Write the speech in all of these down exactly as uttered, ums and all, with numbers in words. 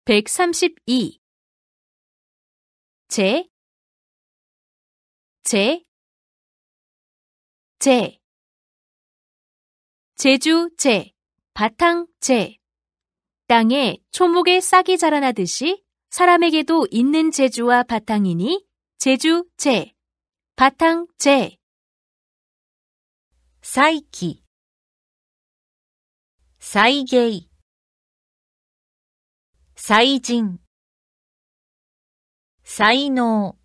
백삼십이. 재, 재, 재. 제주, 재, 바탕, 재. 땅에 초목의 싹이 자라나듯이 사람에게도 있는 재주와 바탕이니 제주, 재, 바탕, 재. 再起、再芸、才人、才能、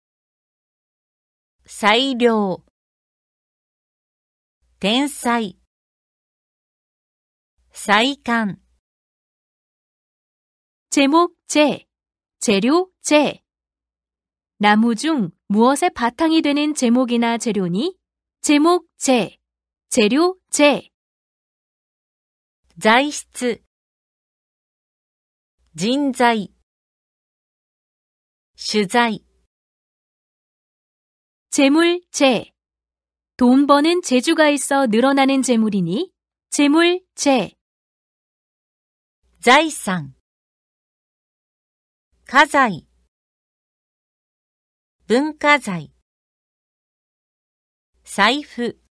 才量、天才、才幹。 제목, 재, 재료, 재. 나무 중 무엇의 바탕이 되는 제목이나 재료니 제목, 재, 재료, 재. 材質、人材、取材、 재물, 재. 돈 버는 재주가 있어 늘어나는 재물이니 재물, 재. 財産、家財、文化財、財布。